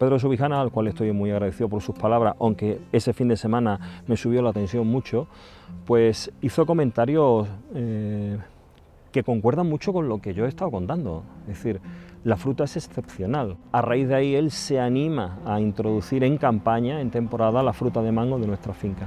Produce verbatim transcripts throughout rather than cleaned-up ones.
Pedro de Subijana, al cual estoy muy agradecido por sus palabras, aunque ese fin de semana me subió la tensión mucho, pues hizo comentarios eh, que concuerdan mucho con lo que yo he estado contando. Es decir, la fruta es excepcional. A raíz de ahí él se anima a introducir en campaña, en temporada, la fruta de mango de nuestra finca.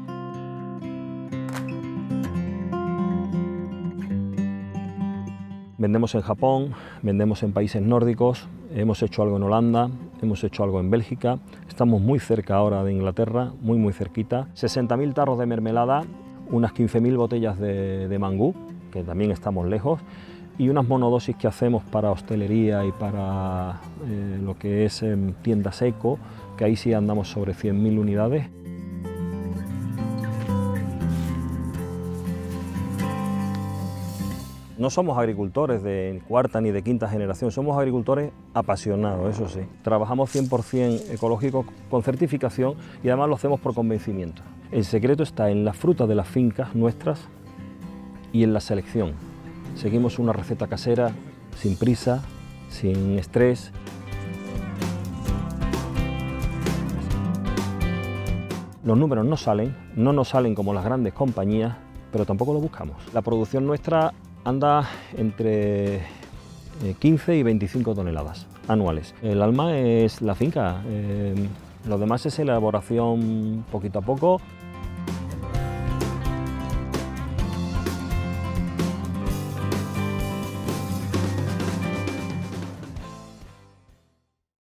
Vendemos en Japón, vendemos en países nórdicos, hemos hecho algo en Holanda, hemos hecho algo en Bélgica, estamos muy cerca ahora de Inglaterra, muy muy cerquita. sesenta mil tarros de mermelada, unas quince mil botellas de, de mangú, que también estamos lejos, y unas monodosis que hacemos para hostelería y para eh, lo que es eh, tiendas eco, que ahí sí andamos sobre cien mil unidades. No somos agricultores de cuarta ni de quinta generación, somos agricultores apasionados, eso sí. Trabajamos cien por cien ecológico con certificación y además lo hacemos por convencimiento. El secreto está en la fruta de las fincas nuestras y en la selección. Seguimos una receta casera, sin prisa, sin estrés. Los números no salen, no nos salen como las grandes compañías, pero tampoco lo buscamos. La producción nuestra anda entre quince y veinticinco toneladas anuales. El alma es la finca, eh, lo demás es elaboración poquito a poco.